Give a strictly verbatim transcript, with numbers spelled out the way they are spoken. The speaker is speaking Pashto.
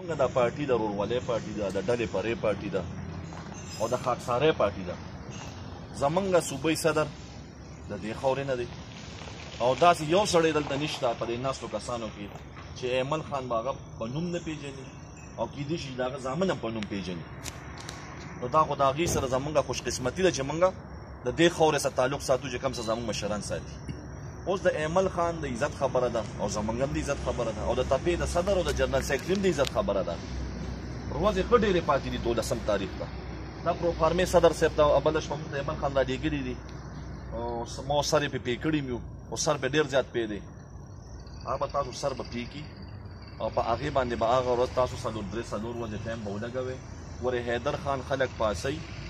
زمونږ دا پارټي د ورورولۍ پارټي ده، د ډلې پرې پارټي ده او د خاکسارۍ پارټي ده. زمونږ صوبۍ صدر د دې خاورې نه دی او داسې یو سړی دلته نشته په دې ناستو کسانو کې چې ایمل خان به هغه په نوم نه پېژني او کیدای شي د هغه زامن هم په نوم پېژني. نو دا خو د هغې سره زمونږ خوشقسمتي ده چې مونږ د دې خاورې سره تعلق ساتو چې کوم څه زمونږ مشران ساتي. اوس د ایمل خان د عزت خبره ده او زمونږ هم د عزت خبره ده او د تپې د صدر او د جنرال سیکرټري هم د عزت خبره ده. ورځې ښه ډېرې پاتې دي دولسم تاریخ ته. دا پروفارمې صدر صاحب ته بله شپه مونږ ته ایمل خان راډېږلي دي او ما سر یې پې پې کړي مې خو سر پې ډېر زیات پې دی. هغه به تاسو سر به پې کي او په هغې باندې به هغه ورځ تاسو څلور درې څلور ورځې ټایم به ولګوئ. ورې حیدر خان خلک پاسئ